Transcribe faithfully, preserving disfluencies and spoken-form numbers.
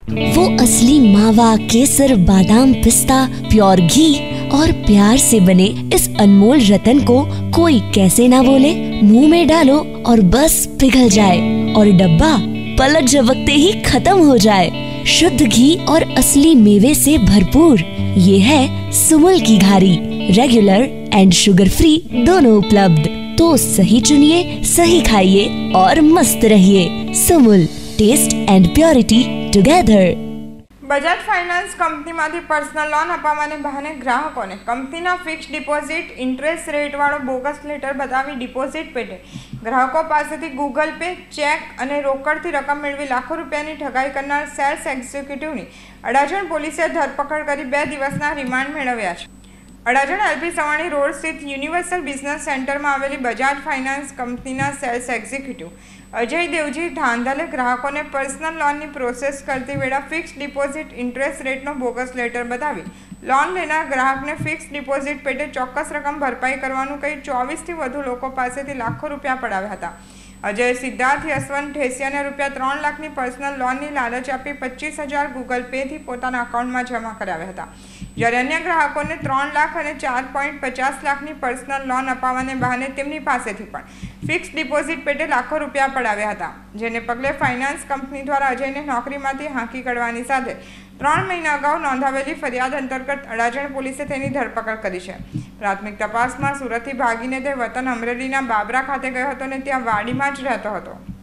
वो असली मावा, केसर, बादाम, पिस्ता, प्योर घी और प्यार से बने इस अनमोल रतन को कोई कैसे ना बोले। मुंह में डालो और बस पिघल जाए और डब्बा पलक झपकते ही खत्म हो जाए। शुद्ध घी और असली मेवे से भरपूर ये है सुमुल की घारी। रेगुलर एंड शुगर फ्री दोनों उपलब्ध। तो सही चुनिए, सही खाइए और मस्त रहिए। Sumul, taste and purity together. Bajaj finance कंपनीमांथी पर्सनल लोन अपावाने बहाने ग्राहकोने कंपनीना फिक्स डिपोजिट इंटरेस्ट रेट वाळो बोगस लेटर बतावी डिपोजिट पेटे ग्राहको पासेथी गूगल पे, चेक अने रोकडथी रकम मेळवी लाखो रूपियानी ठगाई करनार सेल्स एक्ઝિક્યુટિવની अडाजण पोलीसे धरपकड करी बे दिवसना रिमांड मेळव्या छे। अडाजण एलपी सवाणी रोड स्थित युनिवर्सल बिजनेस सेंटर में आवेली बजाज फाइनांस कंपनीना सेल्स एक्ઝિક્યુટિવ अजय देवजी धांधले ग्राहकों ने पर्सनल लोन की प्रोसेस करती वेळा फिक्स डिपोजिट इंटरेस्ट रेटनो बोगस लेटर बतावी लोन लेनार ग्राहक ने फिक्स डिपोजिट पेटे चौक्कस रकम भरपाई करवानुं कही चौवीस थी वधु लोको पासेथी लाखो रूपिया पडाव्या हता। अजय सिद्धार्थ यशवंत ठेसिया ने रूपिया त्रण लाख की पर्सनल लोन की लालच आपी पच्चीस हजार गूगल पे थी पोताना अकाउंट में जमा कराव्या हता। ज्यारे अन्य ग्राहकों ने त्रण लाख और चार पॉइंट पचास लाख की पर्सनल लोन अपावाने बहाने तेमनी पासेथी पण फिक्स डिपोजिट पेटे लाखो रूपिया पडाव्या हता। जेने पगले फाइनांस कंपनी द्वारा अजय ने नौकरीमांथी हांकी काढवानी साथे त्रण महीना अगाऊ नोंधावेली फरियाद अंतर्गत अडाजण पोलीसे तेनी धरपकड करी छे। प्राथमिक तपासमां सुरतथी भागीने ते वतन अमरेलीना बाबरा खाते गयो हतो ने त्यां वाडीमां ज रहेतो हतो।